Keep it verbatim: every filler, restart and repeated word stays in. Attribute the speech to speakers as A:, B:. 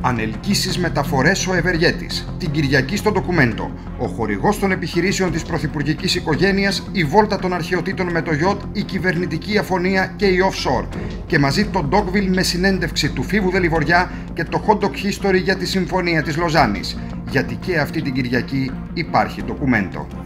A: Ανελκύσεις μεταφορές ο Ευεργέτης. Την Κυριακή στο ντοκουμέντο. Ο χορηγός των επιχειρήσεων της πρωθυπουργικής οικογένειας, η βόλτα των αρχαιοτήτων με το γιότ, η κυβερνητική αφωνία και η offshore. Και μαζί το Dogville με συνέντευξη του Φίβου Δελιβοριά και το Hot Dog History για τη Συμφωνία της Λοζάνης. Γιατί και αυτή την Κυριακή υπάρχει ντοκουμέντο.